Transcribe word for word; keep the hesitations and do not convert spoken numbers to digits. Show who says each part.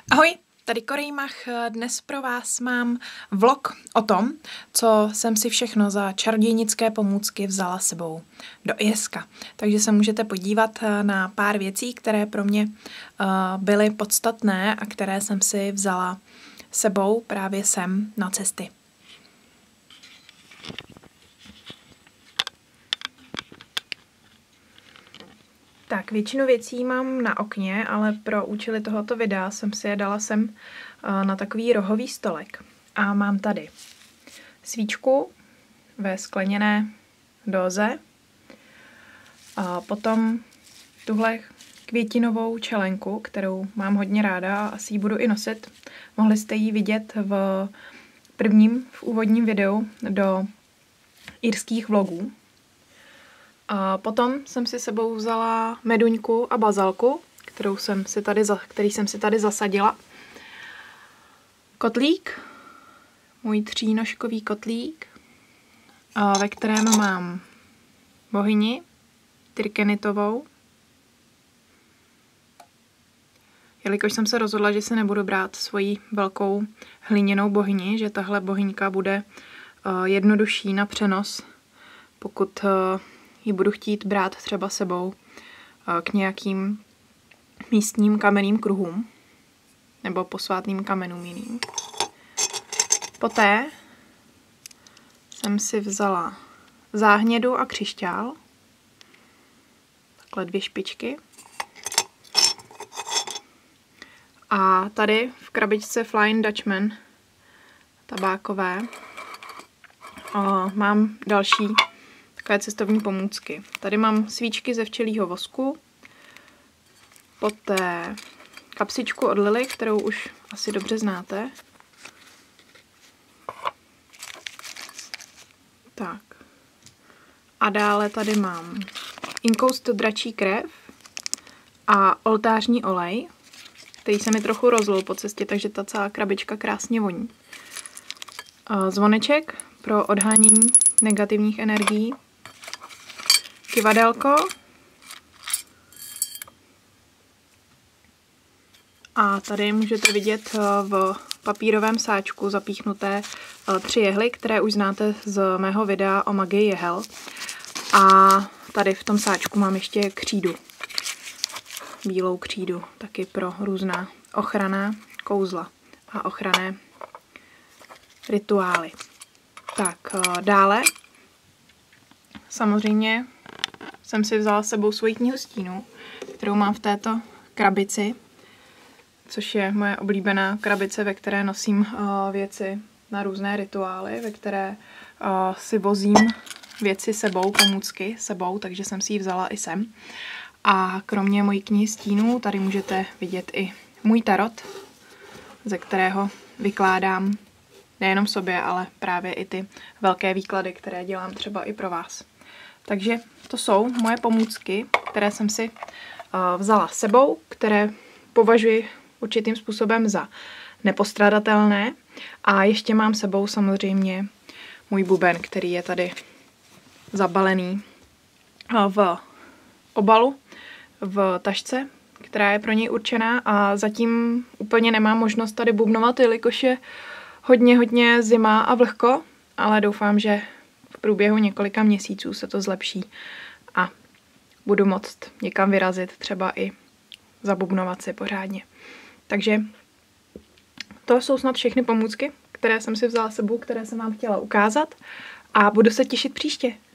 Speaker 1: Ahoj, tady Korejmach. Dnes pro vás mám vlog o tom, co jsem si všechno za čarodějnické pomůcky vzala sebou do Irska. Takže se můžete podívat na pár věcí, které pro mě byly podstatné a které jsem si vzala sebou právě sem na cesty. Tak, většinu věcí mám na okně, ale pro účely tohoto videa jsem si je dala sem na takový rohový stolek. A mám tady svíčku ve skleněné dóze, a potom tuhle květinovou čelenku, kterou mám hodně ráda a asi ji budu i nosit. Mohli jste ji vidět v prvním, v úvodním videu do irských vlogů. A potom jsem si sebou vzala meduňku a bazalku, kterou jsem si tady, který jsem si tady zasadila. Kotlík, můj třínožkový kotlík, ve kterém mám bohyni tyrkenitovou. Jelikož jsem se rozhodla, že si nebudu brát svoji velkou hliněnou bohyni, že tahle bohyňka bude jednodušší na přenos, pokud ji budu chtít brát třeba sebou k nějakým místním kamenným kruhům nebo posvátným kamenům jiným. Poté jsem si vzala záhnědu a křišťál, takhle dvě špičky. A tady v krabičce Flying Dutchman tabákové mám další takové cestovní pomůcky. Tady mám svíčky ze včelího vosku, poté kapsičku od Lily, kterou už asi dobře znáte. Tak. A dále tady mám inkoust dračí krev a oltářní olej, který se mi trochu rozlil po cestě, takže ta celá krabička krásně voní. Zvoneček pro odhánění negativních energií. Kivadelko a tady můžete vidět v papírovém sáčku zapíchnuté tři jehly, které už znáte z mého videa o magii jehel. A tady v tom sáčku mám ještě křídu, bílou křídu, taky pro různá ochranná kouzla a ochranné rituály. Tak dále samozřejmě jsem si vzala s sebou svoji knihu stínů, kterou mám v této krabici, což je moje oblíbená krabice, ve které nosím uh, věci na různé rituály, ve které uh, si vozím věci sebou, pomůcky sebou, takže jsem si ji vzala i sem. A kromě mojí knihy stínů tady můžete vidět i můj tarot, ze kterého vykládám nejenom sobě, ale právě i ty velké výklady, které dělám třeba i pro vás. Takže to jsou moje pomůcky, které jsem si uh, vzala s sebou, které považuji určitým způsobem za nepostradatelné. A ještě mám sebou samozřejmě můj buben, který je tady zabalený uh, v obalu, v tašce, která je pro něj určená a zatím úplně nemám možnost tady bubnovat, jelikož je hodně, hodně zima a vlhko, ale doufám, že v průběhu několika měsíců se to zlepší a budu moct někam vyrazit, třeba i zabubnovat si pořádně. Takže to jsou snad všechny pomůcky, které jsem si vzala s sebou, které jsem vám chtěla ukázat a budu se těšit příště.